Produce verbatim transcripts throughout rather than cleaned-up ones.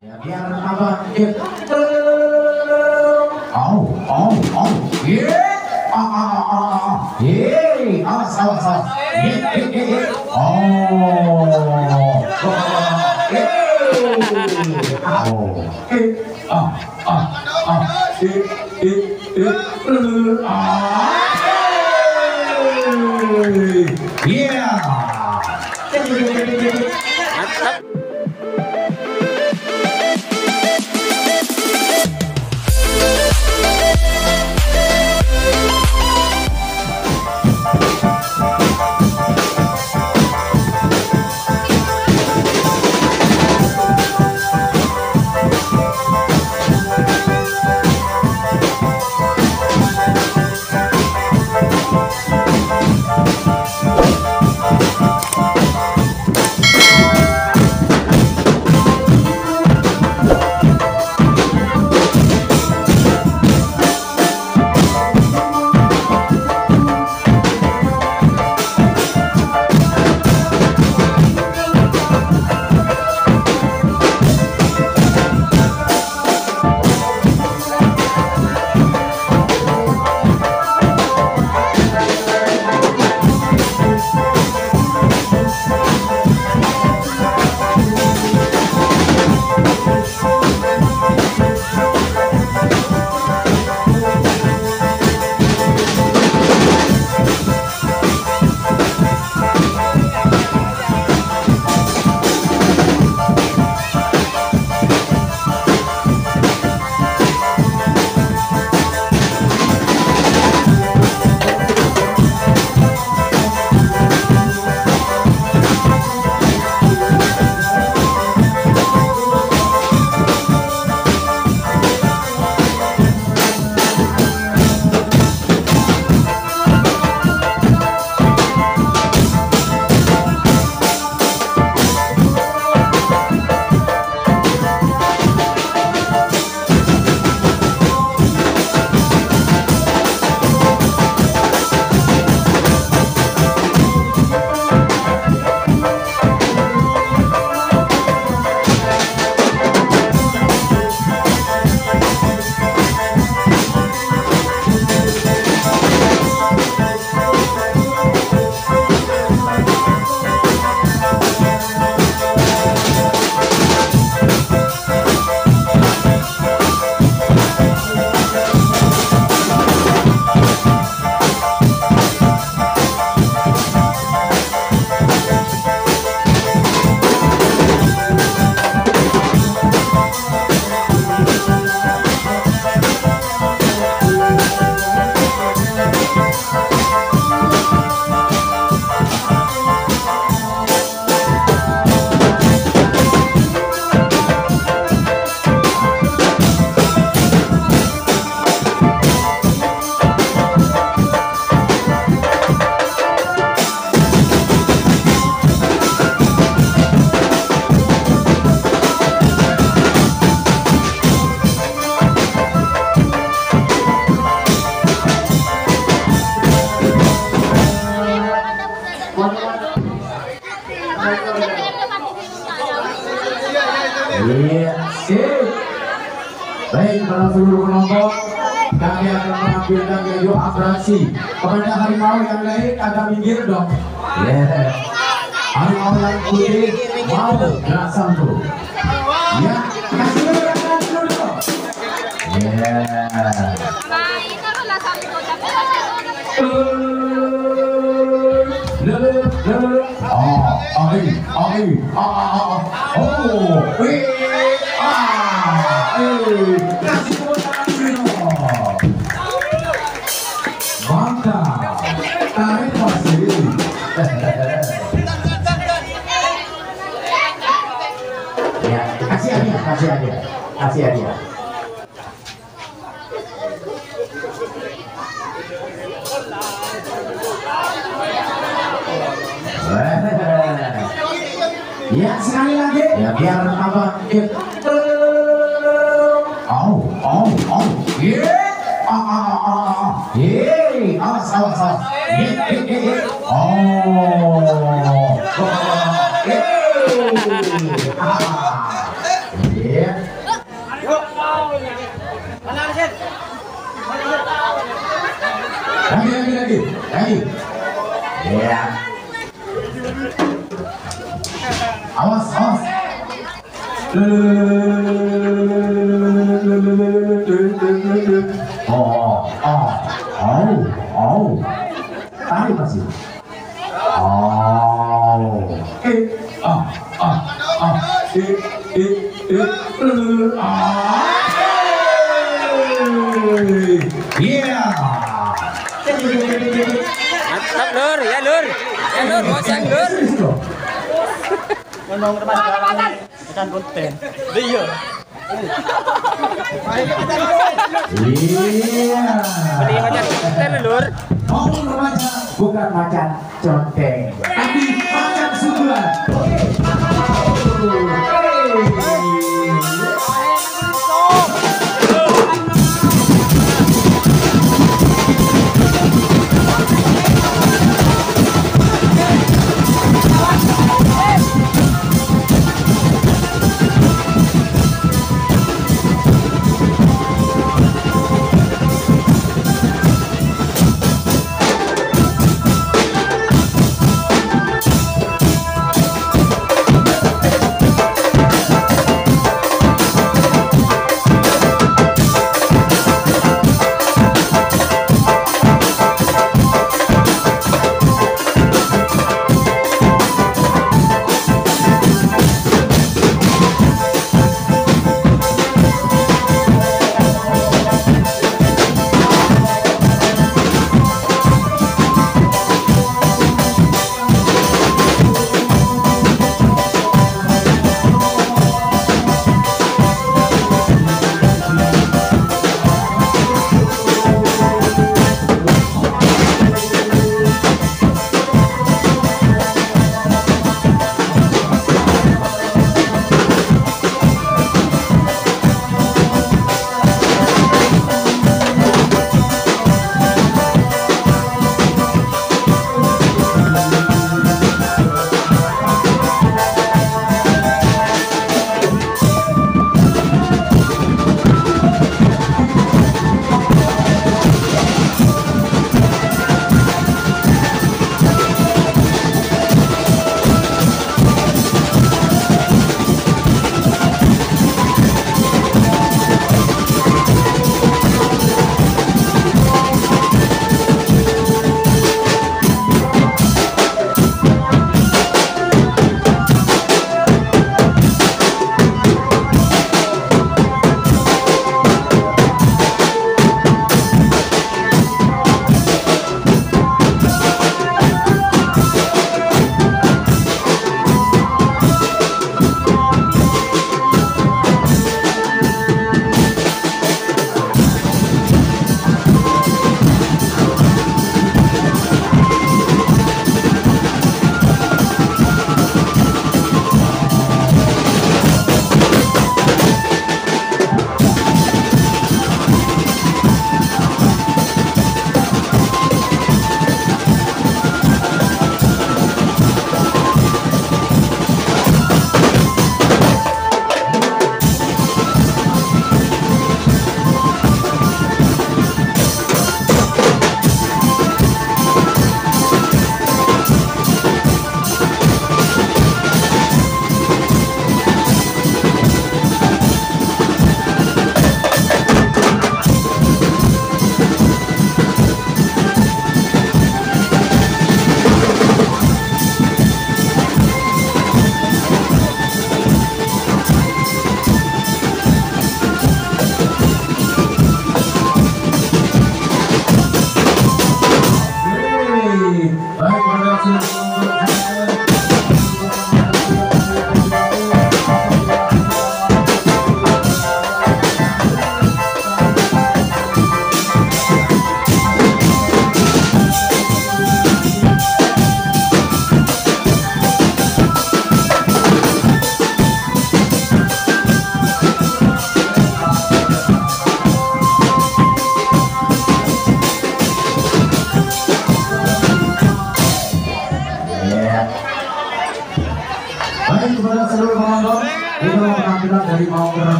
Ya, biar apa? Oh, oh, oh, yeah, ah, ah, ah, ah, yeah, ah, salah, salah, yeah, yeah, yeah, yeah. Oh, yeah, oh, eh, ah, ah, ah, eh, eh, eh, ah, yeah. Mantap. Iya, sip. Baik para seluruh penonton, kami akan menampilkan video atraksi kepada harimau yang lain agak minggir dong. Yeah. Harimau yang putih mau gerak satu. Ya, kasih dulu, kasih dulu. Yeah. Oh, ai, ai, ah, ah, oh, wih, ah, eh, kasih tepuk tangan dulu. Mantap, tarik masih. Ya, kasih hadiah, kasih hadiah, kasih hadiah. Ya, sekali lagi. Ya, biar apa? Oh, oh, oh, yeah, ah, ah, ah, ah, yeah, ah, salah, salah, yeah, yeah, yeah. Oh, oh, yeah, ah, yeah. Hei. Ya. Awas, awas. Oh, oh, oh, oh. Tarik masih. Oh. Eh, ah, ah, ah. Eh, eh, eh. Ah. Yeah. Mantap lur, ya lur. Ya lur, goseng lur. Ngomong depan sekarang tekan konten. Iya. Iya. Beli macan konten lur. Ngomong remaja bukan macan conteng, tapi macan sungguhan.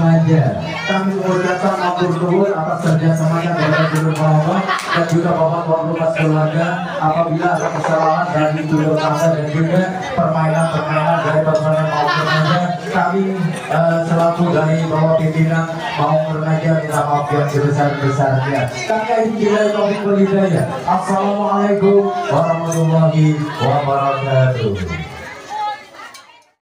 remaja. Kami mengucapkan matur nuwun atas kerjasamanya kepada Dulur Bapak dan juga Bapak-bapak lukas keluarga. Apabila ada kesalahan dari Dulur Bapak dan juga permainan-permainan dari personel maupun remaja, kami uh, selaku dari Bapak pimpinan maupun remaja minta maaf yang sebesar-besarnya. Kami tidak topik berhidayah. Assalamualaikum warahmatullahi wabarakatuh.